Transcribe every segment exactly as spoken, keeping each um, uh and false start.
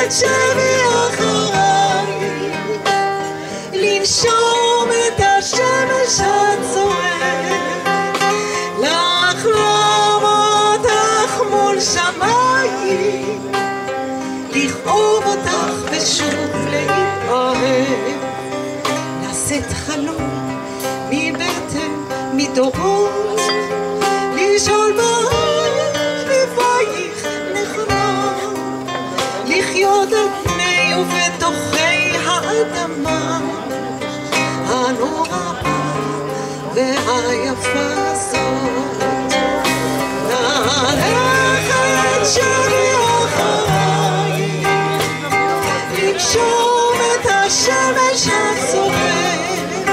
שבי אחריי, לנשום את השמש הצוררת, לחלום אותך מול שמיים, לכאוב אותך ושוב להתאהב, לשאת חלום מבטן מדורות, לשאול בערבייך נחמה, לחיות על פני ובתוכי האדמה הנוראה והיפה הזאת, ללכת שבי אחריי, לנשום את השמש הצוררת,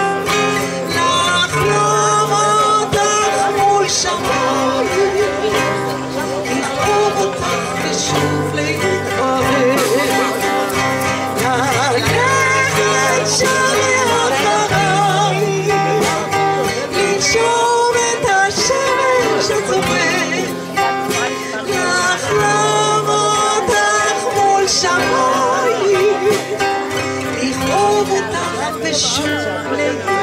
לחלום אותך מול שמיים, לכאוב אותך ושוב להתאהב, ללכת שבי אחריי, לנשום את השמש הצוררת, לחלום אותך מול שמיים, לכאוב אותך ושוב להתאהב.